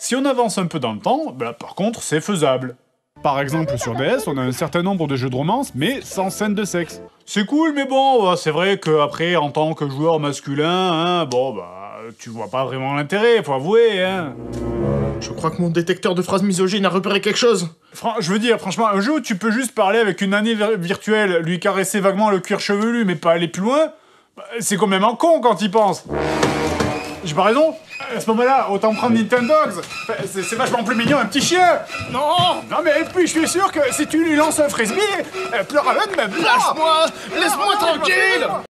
Si on avance un peu dans le temps, bah, par contre, c'est faisable. Par exemple, sur DS, on a un certain nombre de jeux de romance, mais sans scène de sexe. C'est cool, mais bon, c'est vrai qu'après, en tant que joueur masculin, hein, bon, bah, tu vois pas vraiment l'intérêt, faut avouer, hein. Je crois que mon détecteur de phrases misogynes a repéré quelque chose. Je veux dire, franchement, un jeu où tu peux juste parler avec une nanny virtuelle, lui caresser vaguement le cuir chevelu, mais pas aller plus loin, bah, c'est quand même un con quand il pense. J'ai pas raison? À ce moment-là, autant prendre Nintendogs. C'est vachement plus mignon, un petit chien. Non! Non mais et puis je suis sûr que si tu lui lances un frisbee, elle pleurera même pas. Lâche-moi! Laisse-moi tranquille!